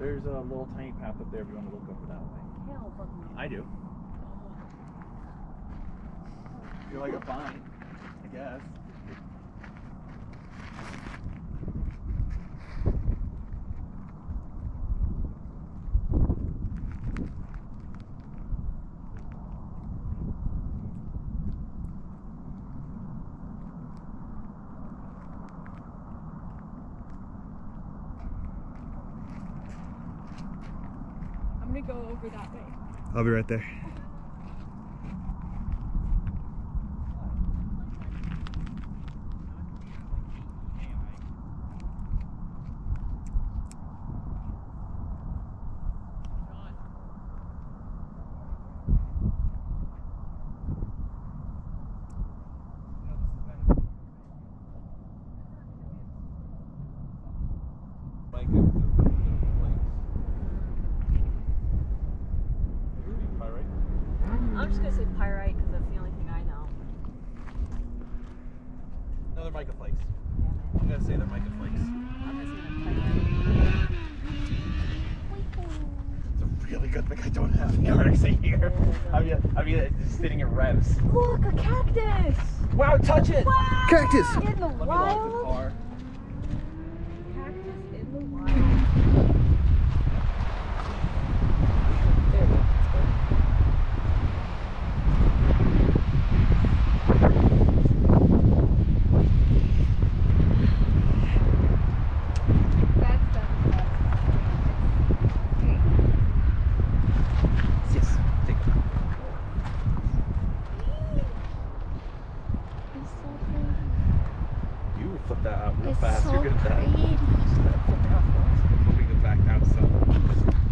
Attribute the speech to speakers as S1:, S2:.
S1: There's a little tiny path up there if you want to look over that way.
S2: Hell, fuck me.
S1: I do. You like it fine, I guess.
S2: I'm gonna go over that way.
S3: I'll be right there.
S2: I'm just gonna say pyrite because that's the only thing I know.
S1: No, they're mica flakes.
S2: Damn it.
S1: I'm gonna say they're mica flakes.
S2: I'm gonna say pyrite.
S1: It's a really good thing I don't have hammerixing here. I mean, it's just sitting in revs.
S2: Look, a cactus!
S1: Wow, touch it!
S2: Wow!
S3: Cactus!
S2: In the
S1: Let me lock the
S2: wild?
S1: car.
S2: Cactus in the wild. There we go.
S1: Flip that out real
S4: It's
S1: fast.
S4: so
S1: You're good at that.
S4: pretty.
S1: Flipping it back out, so.